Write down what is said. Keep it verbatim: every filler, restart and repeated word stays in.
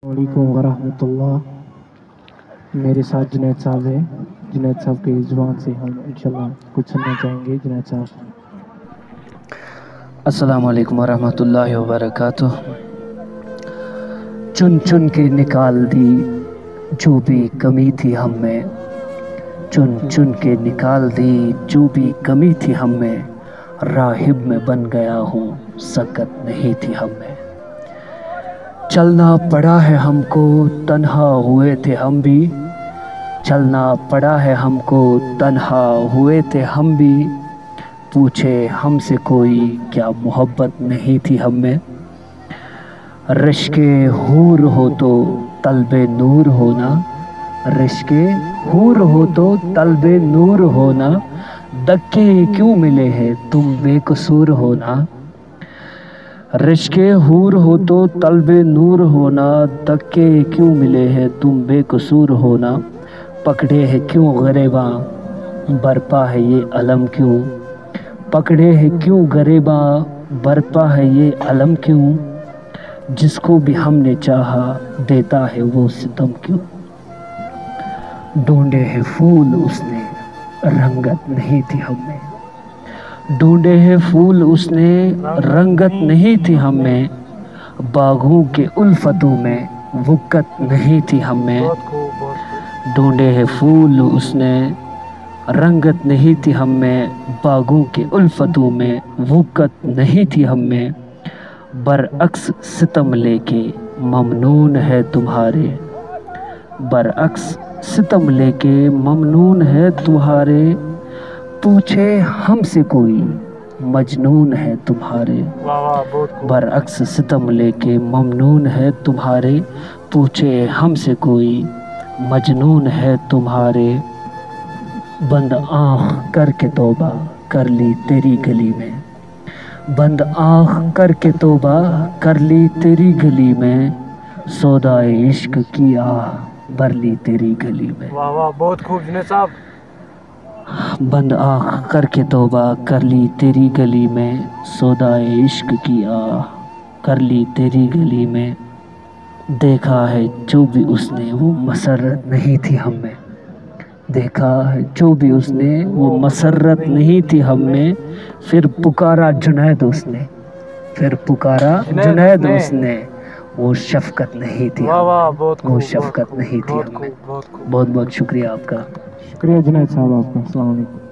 वालेकुम वरहमतुल्लाह। मेरे साथ जुनैद साहब है। जुनैद साहब के ज़ुबान से हम इंशाल्लाह कुछ सुनना चाहेंगे। जुनैद साहब। अस्सलामु अलैकुम वरहमतुल्लाहि वबरकातुह। चुन चुन के निकाल दी जो भी कमी थी हम में, चुन चुन के निकाल दी जो भी कमी थी हम में, राहिब में बन गया हूँ सकत नहीं थी हम में। चलना पड़ा है हमको तन्हा हुए थे हम भी, चलना पड़ा है हमको तन्हा हुए थे हम भी, पूछे हमसे कोई क्या मोहब्बत नहीं थी हम में। रिश्के हूर हो तो तलबे नूर होना, रिश्के हूर हो तो तलबे नूर होना, धक्के क्यों मिले हैं तुम बेकसूर होना। रिश्के हूर हो तो तलबे नूर होना, धक्के क्यों मिले हैं तुम बेकसूर होना। पकड़े है क्यों गरेबा बरपा है ये अलम क्यों, पकड़े है क्यों गरेबा बरपा है ये अलम क्यों, जिसको भी हमने चाहा देता है वो सितम क्यों। ढूंढे है फूल उसने रंगत नहीं थी हमें, ढूंढे है फूल उसने रंगत नहीं थी हमें, बागों के उल्फतों में वुक़्क़त नहीं थी हमें। ढूंढे है फूल उसने रंगत नहीं थी हमें, बागों के उल्फतों में वुक़्क़त नहीं थी हमें। बरअक्स सितम लेके ममनून है तुम्हारे, बरअक्स सितम लेके ममनून है तुम्हारे, पूछे हमसे कोई मजनून है तुम्हारे। बरअक्स सितम लेके ममनून है तुम्हारे, पूछे हमसे कोई मजनून है तुम्हारे। बंद आँख करके तौबा कर ली तेरी गली में, बंद आँख करके तौबा कर ली तेरी गली में, सौदाए इश्क की आह भर ली तेरी गली में। वाह वाह, बहुत खूब जुनैद साहब। बंद आँख करके तौबा कर ली तेरी गली में, सौदाए इश्क की आह कर ली तेरी गली में। देखा है जो भी उसने वो मसरत नहीं थी हमें, देखा है जो भी उसने वो मसरत नहीं थी हमें। फिर पुकारा जुनैद उसने, फिर पुकारा जुनैद उसने, वो शफकत नहीं थी वाह वाह, बहुत वो शफकत नहीं थी बहुत हमें। खूब, बहुत खूब। बहुत बहुत शुक्रिया आपका। शुक्रिया जुनैद साहब आपका। अस्सलाम वालेकुम।